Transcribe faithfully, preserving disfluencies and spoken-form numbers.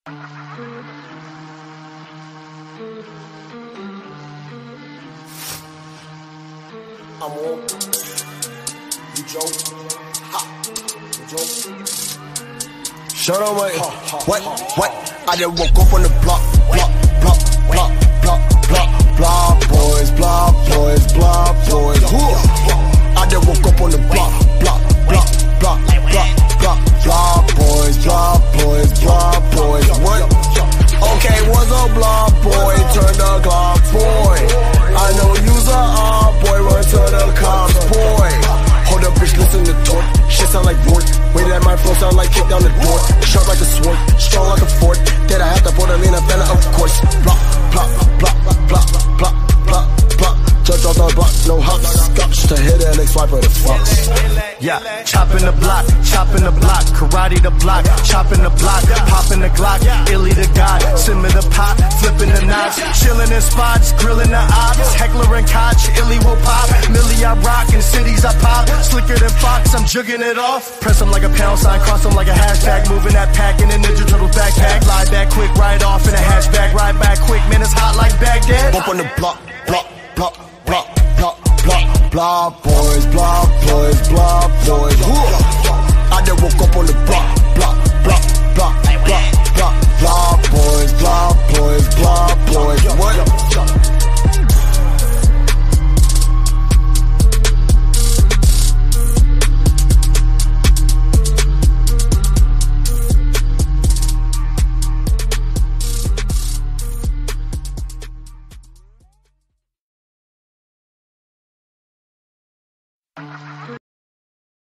I'm on. You joke. Ha. You joke. Shut up, wait. What? What? I just woke up on the block. Block, block, block, block, block, block, boys, block, boys, block, boys. I just woke up on the block. Block, block, block, block, block, block, boys, block, boys, block, boys. What? Okay, what's up, block, boy? Turn the Glock, boy. I know you's a ah, boy. Run to the cops, boy. Hold up, bitch, listen to talk. Shit sound like Rourke. Way that my flow sound like kick down the door. Sharp like a sword, strong like a fort. That I have to put them in a banner, of course. Block, block, block, block, block, block, block. Judge off the block, no hops. Scotch to hit an ex-wiper the fox. Yeah, chopping the block, chopping the block, karate the block, chopping the block, popping the Glock, illy the god, simmer the pot, flipping the knots, chilling in spots, grilling the ops, heckler and koch, illy will pop, Millie I rock, in cities I pop, slicker than Fox, I'm jugging it off, press them like a pound sign, cross them like a hashtag, moving that pack in a Ninja Turtles backpack, lie back quick, ride off in a hatchback, ride back quick, man it's hot like Baghdad. Bump on the block, block, block, block, block, block, block, boys, block, boys, block, boys. I just woke up on